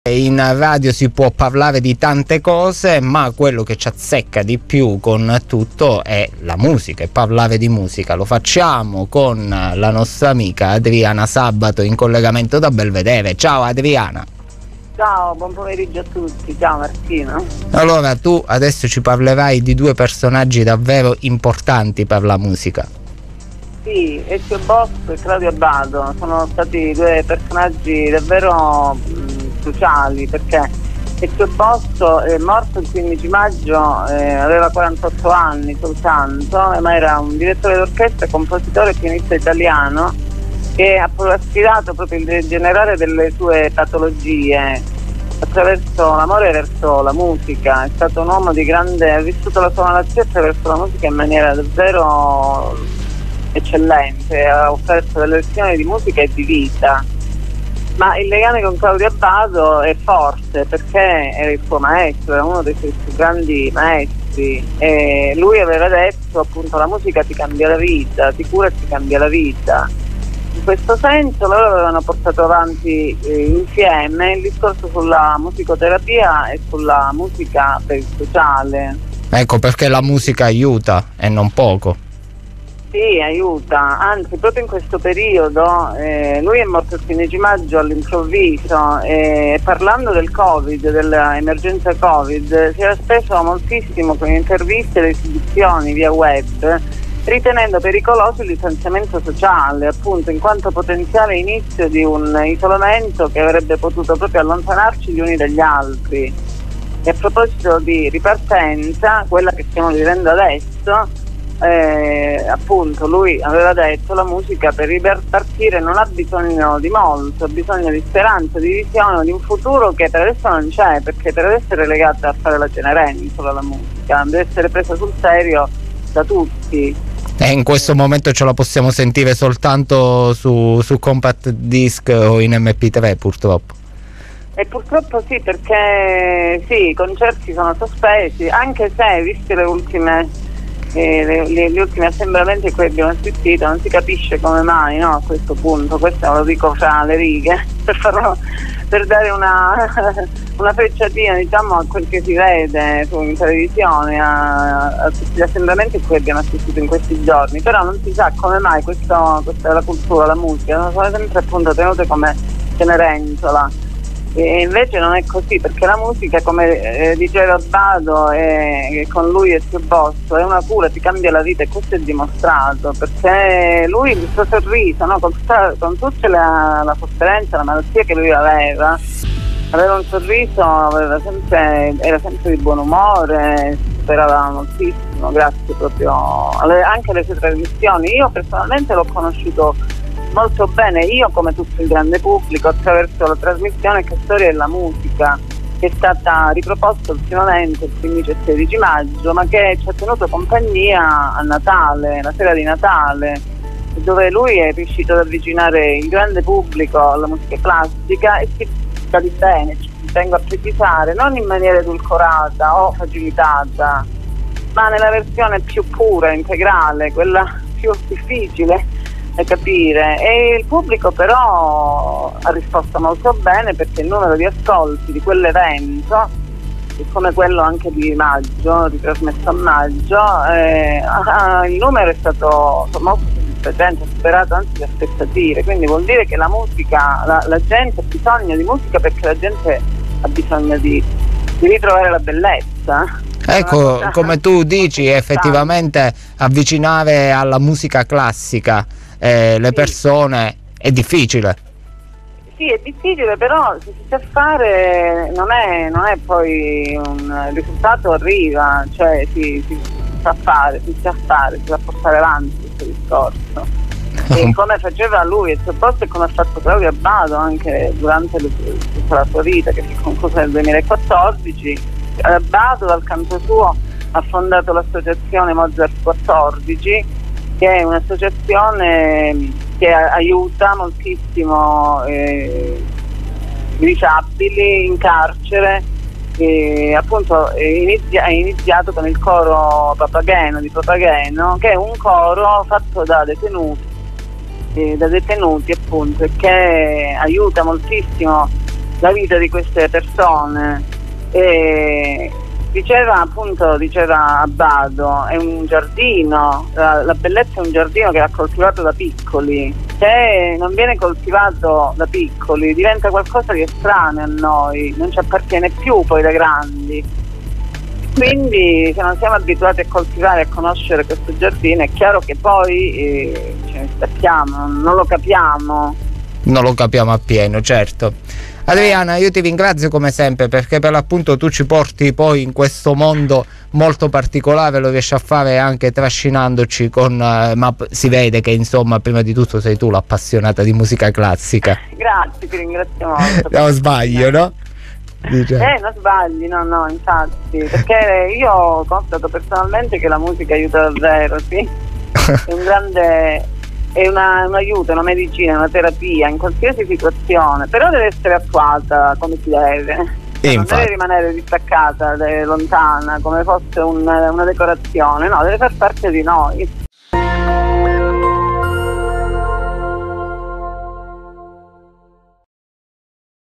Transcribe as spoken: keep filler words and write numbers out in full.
In radio si può parlare di tante cose, ma quello che ci azzecca di più con tutto è la musica, e parlare di musica lo facciamo con la nostra amica Adriana Sabato in collegamento da Belvedere. Ciao Adriana. Ciao, buon pomeriggio a tutti, ciao Martino. Allora, tu adesso ci parlerai di due personaggi davvero importanti per la musica. Sì, Ezio Bosco e Claudio Abbado sono stati due personaggi davvero cruciali, perché Ezio Bosco è morto il quindici maggio, eh, aveva quarantotto anni soltanto, ma era un direttore d'orchestra, compositore e pianista italiano che ha sfidato proprio il degenerare delle sue patologie attraverso l'amore verso la musica. È stato un uomo di grande, ha vissuto la sua malattia attraverso la musica in maniera davvero eccellente, ha offerto delle lezioni di musica e di vita. Ma il legame con Claudio Abbado è forte perché era il suo maestro, era uno dei suoi più grandi maestri, e lui aveva detto appunto: la musica ti cambia la vita, ti cura e ti cambia la vita. In questo senso loro avevano portato avanti eh, insieme il discorso sulla musicoterapia e sulla musica per il sociale. Ecco perché la musica aiuta, e non poco. Sì, aiuta, anzi proprio in questo periodo, eh, lui è morto il quindici maggio all'improvviso, e parlando del Covid, dell'emergenza Covid, si era speso moltissimo con interviste e esibizioni via web, ritenendo pericoloso il distanziamento sociale, appunto in quanto potenziale inizio di un isolamento che avrebbe potuto proprio allontanarci gli uni dagli altri. E a proposito di ripartenza, quella che stiamo vivendo adesso, Eh, appunto lui aveva detto: la musica per ripartire non ha bisogno di molto, ha bisogno di speranza, di visione, di un futuro che per adesso non c'è, perché per adesso è relegata a fare la Cenerentola la musica, deve essere presa sul serio da tutti. E in questo momento ce la possiamo sentire soltanto su, su compact disc o in emme pi tre, purtroppo. E purtroppo sì, perché sì, i concerti sono sospesi, anche se, viste le ultime E le, le, gli ultimi assembramenti a cui abbiamo assistito, non si capisce come mai, no, a questo punto. Questo lo dico fra le righe per, farlo, per dare una, una frecciatina, diciamo, a quel che si vede su, in televisione, a, a tutti gli assembramenti a cui abbiamo assistito in questi giorni. Però non si sa come mai questo, questa è la cultura, la musica, sono sempre appunto tenute come Cenerentola. E invece non è così, perché la musica, come eh, diceva Abbado, e con lui e Ezio Bosco, è una cura, ti cambia la vita, e questo è dimostrato, perché lui, il suo sorriso, no, con, tutta, con tutta la, la sofferenza, la malattia che lui aveva, aveva un sorriso, aveva sempre, era sempre di buon umore, sperava moltissimo, grazie proprio alle, anche alle sue trasmissioni. Io personalmente l'ho conosciuto molto bene, io come tutto il grande pubblico, attraverso la trasmissione Che storia è la musica, che è stata riproposta ultimamente il quindici e sedici maggio, ma che ci ha tenuto compagnia a Natale, la sera di Natale, dove lui è riuscito ad avvicinare il grande pubblico alla musica classica, e si sta di bene, ci tengo a precisare, non in maniera edulcorata o facilitata, ma nella versione più pura, integrale, quella più difficile da capire. E il pubblico però ha risposto molto bene, perché il numero di ascolti di quell'evento, come quello anche di maggio, ritrasmesso a maggio, eh, ah, il numero è stato molto soddisfacente, ha superato anzi le aspettative, quindi vuol dire che la musica, la, la gente ha bisogno di musica, perché la gente ha bisogno di, di ritrovare la bellezza. Ecco, come tu dici, effettivamente avvicinare alla musica classica eh, le persone è difficile. Sì, è difficile, però se si sa fare non è, non è poi un il risultato arriva, cioè si, si sa fare, si sa fare, si sa portare avanti questo discorso. E come faceva lui e Ezio Bosco, e come ha fatto Claudio Abbado anche durante le, tutta la sua vita, che si è conclusa nel duemilaquattordici. Abbado dal canto suo ha fondato l'associazione Mozart quattordici, che è un'associazione che aiuta moltissimo eh, i disabili in carcere, e appunto è, inizia, è iniziato con il coro Papageno di Papageno, che è un coro fatto da detenuti, eh, da detenuti appunto, e che aiuta moltissimo la vita di queste persone. E diceva appunto, diceva Abbado, è un giardino, la, la bellezza è un giardino che va coltivato da piccoli. Se non viene coltivato da piccoli diventa qualcosa di estraneo a noi, non ci appartiene più poi da grandi. Quindi se non siamo abituati a coltivare e a conoscere questo giardino è chiaro che poi eh, ce ne stacchiamo, non lo capiamo. Non lo capiamo appieno, certo. Adriana, io ti ringrazio come sempre, perché per l'appunto tu ci porti poi in questo mondo molto particolare, lo riesci a fare anche trascinandoci con uh, ma si vede che insomma prima di tutto sei tu l'appassionata di musica classica. Grazie, ti ringrazio molto. No, sbaglio, no? Dice. Eh, non sbagli, no, no, infatti, perché io constato personalmente che la musica aiuta davvero, sì. È un grande... è una, un aiuto, una medicina, una terapia in qualsiasi situazione, però deve essere attuata come si deve, cioè, non deve rimanere distaccata, lontana, come fosse un, una decorazione, no, deve far parte di noi.